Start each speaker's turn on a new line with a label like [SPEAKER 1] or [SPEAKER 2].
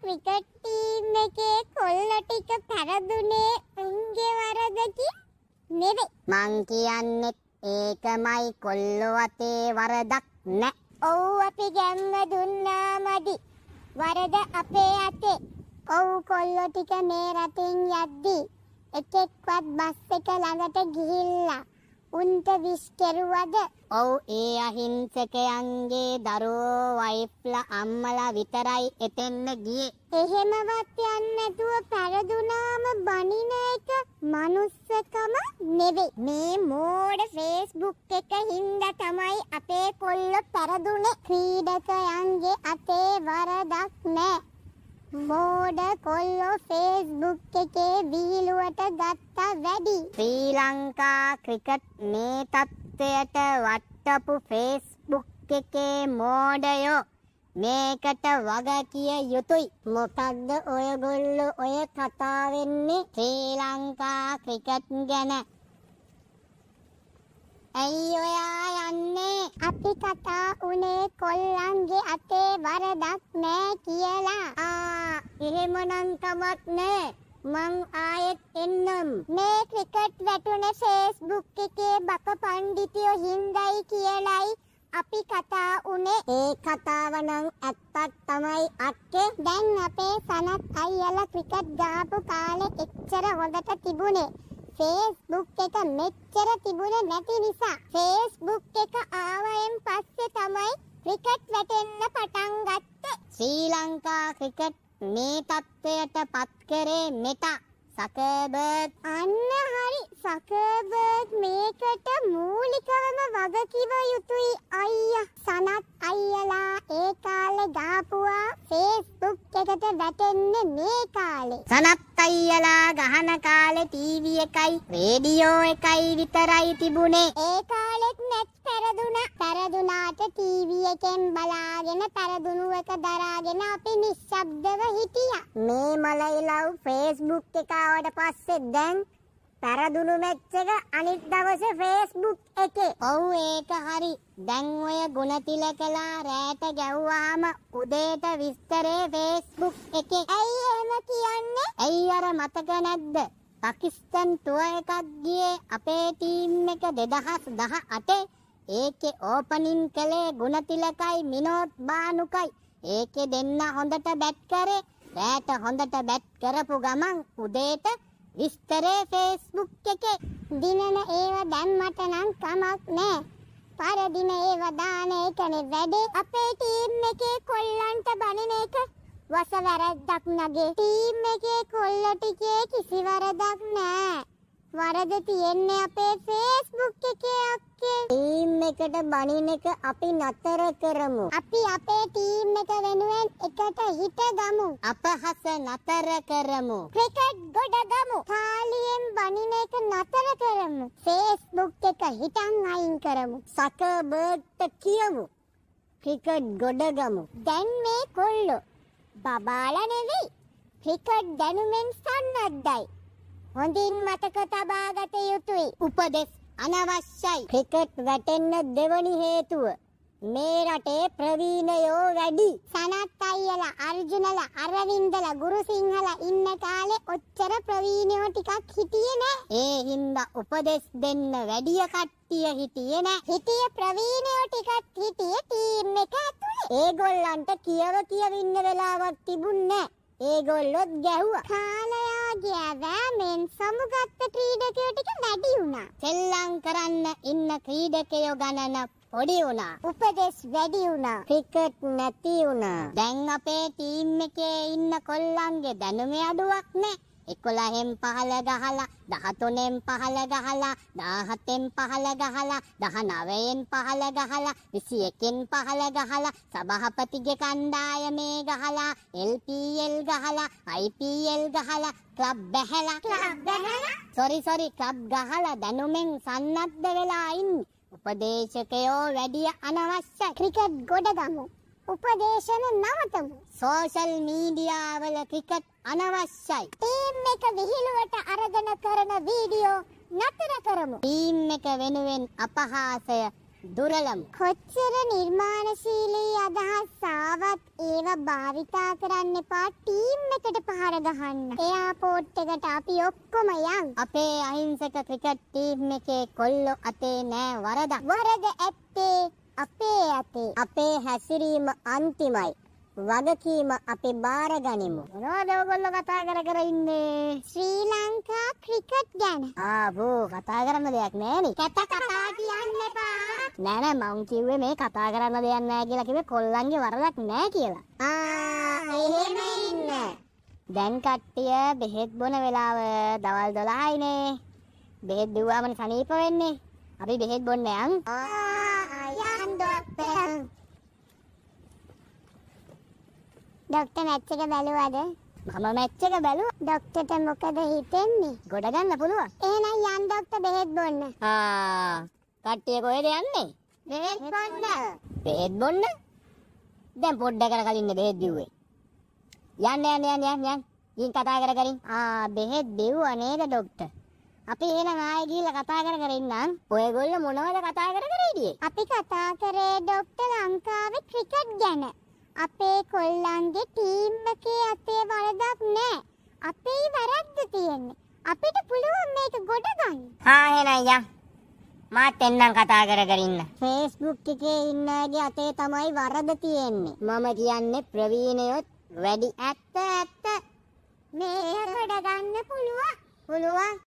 [SPEAKER 1] Cricket team එකේ කොල්ලෝ ටික පෙරදුනේ උන්ගේ වරදකි නෙවෙයි.
[SPEAKER 2] මං කියන්නේ ඒකමයි කොල්ලෝ අතේ වරදක් නෑ.
[SPEAKER 1] ඔව් අපි ගැම්ම දුන්නා මදි. වරද අපේ අතේ. ඔව් කොල්ලෝ ටික මේ රටින් යද්දී එකෙක්වත් බස් එක ළඟට ගිහිල්ලා උන්ට විශ් කෙරුවද?
[SPEAKER 2] ඔව් ඒ අහිංසකයන්ගේ දරුවෝ වයිෆ්ලා අම්මලා විතරයි එතෙන්න ගියේ.
[SPEAKER 1] එහෙමවත් යන්නේ නැතුව පෙරදුනාම බනින එක මනුස්සකම නෙවෙයි. මේ මෝඩ Facebook එක හින්දා තමයි අපේ කොල්ලෝ පෙරදුනේ. ක්‍රීඩකයන්ගේ අතේ වරදක් නෑ. මෝඩ කොල්ලෝ Facebook එකේ විහිළුවට ගත්තා වැඩි.
[SPEAKER 2] ශ්‍රී ලංකා ක්‍රිකට් මේ තත්ත්වයට වට්ටපු Facebook එකේ මෝඩයෝ මේකට වග කිය යුතුයි. මොකක්ද ඔයගොල්ලෝ ඔය කතා වෙන්නේ ශ්‍රී ලංකා ක්‍රිකට් ගැන? ඇයි ඔයා යන්නේ?
[SPEAKER 1] අපි කතා උනේ කොල්ලන්ගේ අතේ වරදක් නෑ කියලා.
[SPEAKER 2] එහෙමනම් කමක් නෑ. මං ආයෙත් එන්නම්.
[SPEAKER 1] මේ ක්‍රිකට් වැටුනේ Facebook එකේ බක පණ්ඩිතයෝ හින්දායි කියලයි අපි කතා උනේ.
[SPEAKER 2] ඒ කතාව නම් ඇත්තක් තමයි අක්කේ.
[SPEAKER 1] දැන් අපේ සනත් අයියලා ක්‍රිකට් ගහපු කාලේ එච්චර හොඳට තිබුණේ Facebook එක මෙච්චර තිබුණේ නැති නිසා. Facebook එක ආවයෙන් පස්සේ තමයි ක්‍රිකට් වැටෙන්න පටන් ගත්තේ.
[SPEAKER 2] ශ්‍රී ලංකා ක්‍රිකට් මේ තත්ත්වයට පත් කරේ මෙතා සකර්බර්ග්.
[SPEAKER 1] අන්න හරි. සකර්බර්ග් මේකට මූලිකවම වග කිව යුතුයි අයියා. සනත් අයියලා ඒ කාලේ ගහපුවා Facebook එකට වැටෙන්නේ මේ කාලේ.
[SPEAKER 2] සනත් අයියලා ගහන කාලේ ටීවී එකයි රේඩියෝ එකයි විතරයි තිබුණේ.
[SPEAKER 1] ඒ කාලෙත් නැත් පෙරදුනා. පෙරදුනාට ටීවී එකෙන් බලාගෙන පෙරදුණු එක දරාගෙන අපි නිශ්ශබ්දව හිටියා.
[SPEAKER 2] මේ මලයිලව් Facebook එක ආවට පස්සේ දැන් පෙරදුණු මැච් එක අනිත් දවසේ Facebook එකේ. ඔව් ඒක හරි. දැන් ඔය ගුණතිලකලා රැට ගැව්වාම උදේට විස්තරේ Facebook එකේ.
[SPEAKER 1] ඇයි එහෙම කියන්නේ?
[SPEAKER 2] ඇයි අර මතක නැද්ද? පාකිස්තාන් ටුවර් එකක් ගියේ අපේ ටීම් එක 2018. ඒකේ ඕපනින් කළේ ගුණතිලකයි විනෝද් බානුකයි. ඒකේ දෙන්න හොඳට බැට් කරේ. රැට හොඳට බැට් කරපු ගමන් උදේට විස්තරේ Facebook එකේ.
[SPEAKER 1] දිනන ඒව දැම්මට නම් කමක් නෑ. පරදින ඒව දාන එකනේ වැඩේ. අපේ ටීම් එකේ කොල්ලන්ට බනින එක වස වැරද්දක් නගේ. ටීම් එකේ කොල්ලෝ ටිකේ කිසි වරදක් නෑ. වරද තියෙන්නේ අපේ Facebook එකේ අක්කේ.
[SPEAKER 2] ටීම් එකට බනින එක අපි නතර කරමු.
[SPEAKER 1] අපි අපේ ටීම් එක වෙනුවෙන් එකට හිට ගමු.
[SPEAKER 2] අපහස නතර කරමු.
[SPEAKER 1] ක්‍රිකට් ගොඩ ගමු. කාලියෙන් බනින එක නතර කරමු. Facebook එක හිටන් අයින් කරමු.
[SPEAKER 2] සකර්බර්ග්ට කියමු ක්‍රිකට් ගොඩ ගමු.
[SPEAKER 1] දැන් මේ කොල්ලෝ බබාලා නෙවෙයි. ක්‍රිකට් දැනුමෙන් සන්නද්ධයි. හොඳින් මතක තබා ගත යුතුයි.
[SPEAKER 2] උපදෙස් අනවශ්‍යයි. ක්‍රිකට් වැටෙන්න දෙවනි හේතුව මේ රටේ ප්‍රවීණයෝ වැඩි.
[SPEAKER 1] සනත් අයියලා, අර්ජුනලා, අරවින්දලා, ගුරුසිංහලා ඉන්න කාලේ ඔච්චර ප්‍රවීණයෝ ටිකක් හිටියේ නෑ.
[SPEAKER 2] ඒ හින්දා උපදෙස් දෙන්න වැඩිය කට්ටිය හිටියේ නෑ.
[SPEAKER 1] හිටිය ප්‍රවීණයෝ ටිකක් හිටියේ ටීම් එක ඇතුලේ.
[SPEAKER 2] ඒගොල්ලන්ට කියවින්න වෙලාවක් තිබුණේ නෑ. ඒගොල්ලොත් ගැහුවා.
[SPEAKER 1] කාලයාගේ ඇවෑමෙන් සමුගත්ත ක්‍රීඩකයෝ ටික වැඩි වුණා.
[SPEAKER 2] සෙල්ලම් කරන්න ඉන්න ක්‍රීඩකයෝ ගණන පොඩි වුණා.
[SPEAKER 1] උපදෙස් වැඩි වුණා.
[SPEAKER 2] ක්‍රිකට් නැති වුණා. දැන් අපේ ටීම් එකේ ඉන්න කොල්ලන්ගේ දැනුමේ අඩුවක් නෑ. 11න් 15 ගහලා 13න් 15 ගහලා 17න් 15 ගහලා 19න් 15 ගහලා 21න් 15 ගහලා සභාපතිගේ කණ්ඩායමේ ගහලා LPL ගහලා IPL ගහලා ක්ලබ් බැහැලා ක්ලබ් ගහලා දැනුමෙන් සන්නද්ධ වෙලා ඉන්නේ. උපදේශකයෝ වැඩි අනවශ්‍යයි.
[SPEAKER 1] ක්‍රිකට් ගොඩ ගමු. උපදේශන නවතමු.
[SPEAKER 2] සෝෂල් මීඩියා වල ක්‍රිකට් අනවශ්‍යයි.
[SPEAKER 1] ටීම් එක විහිළුවට අරගෙන කරන වීඩියෝ නතර කරමු.
[SPEAKER 2] ටීම් එක වෙනුවෙන් අපහාසය දුරලම්.
[SPEAKER 1] කොච්චර නිර්මාණශීලී අදහස් ආවත් ඒවා භාවිතා කරන්න එපා ටීම් එකට පහර ගහන්න. එයාපෝට් එකට අපි ඔක්කොම යන්.
[SPEAKER 2] අපේ අහිංසක ක්‍රිකට් ටීම් එකේ කොල්ලෝ අතේ නෑ වරදක්.
[SPEAKER 1] වරද ඇත්තේ අපේ අතේ.
[SPEAKER 2] අපේ හැසිරීම අන්තිමයි. වගකීම අපි බාර ගනිමු.
[SPEAKER 1] මොනවද ඔයගොල්ලෝ කතා කර ඉන්නේ? ශ්‍රී ලංකා ක්‍රිකට් ගැන.
[SPEAKER 2] බෝ කතා කරන්න දෙයක් නෑනේ.
[SPEAKER 1] කතා කියන්න එපා.
[SPEAKER 2] නෑ මං කිව්වේ මේ කතා කරන්න දෙයක් නෑ කියලා කිව්වේ කොල්ලන්ගේ වරදක් නෑ කියලා.
[SPEAKER 1] එහෙම ඉන්න.
[SPEAKER 2] දැන් කට්ටිය බෙහෙත් බොන වෙලාව දවල් 12යිනේ. බෙහෙත් දුවාමනේ සනීප වෙන්නේ. අපි බෙහෙත් බොන්න යන්.
[SPEAKER 1] යන් ඩොක්ටර්. ඩොක්ටර් මැච් එක බැලුවද?
[SPEAKER 2] මම මැච් එක බැලුවා.
[SPEAKER 1] ඩොක්ටර්ට මොකද හිතෙන්නේ?
[SPEAKER 2] ගොඩ ගන්න පුළුවන්.
[SPEAKER 1] එහෙනම් යන් ඩොක්ටර් බෙහෙත් බොන්න.
[SPEAKER 2] කට්ටිය කොහෙද යන්නේ?
[SPEAKER 1] බෙහෙත් බොන්න.
[SPEAKER 2] බෙහෙත් බොන්න? දැන් පොඩ්ඩකට කලින් බෙහෙත් බිව්වේ. යන්න. ගිහින් කතා කරින්. බෙහෙත් බිව්වා නේද ඩොක්ටර්? අපි එහෙනම් ආයෙ ගිහිල්ලා කතා කර ඉන්නම්. ඔයගොල්ලෝ මොනවද කතා කර ඉන්නේ?
[SPEAKER 1] අපි කතා කරේ ඩොක්ටර් ලංකාවේ ක්‍රිකට් ගැන. අපේ කොල්ලන්ගේ ටීම් එකේ අතේ වරදක් නෑ. අපේ වැරද්ද තියෙන්නේ. අපිට පුළුවන් මේක ගොඩ ගන්න.
[SPEAKER 2] එහෙනම් යන්න. මාත් එන්නම් කතා කර ඉන්න. Facebook එකේ ඉන්නගේ අතේ තමයි වරද තියෙන්නේ. මම කියන්නේ ප්‍රවීණයොත් වැඩි.
[SPEAKER 1] ඇත්ත. මේක ගොඩ ගන්න පුළුවන්.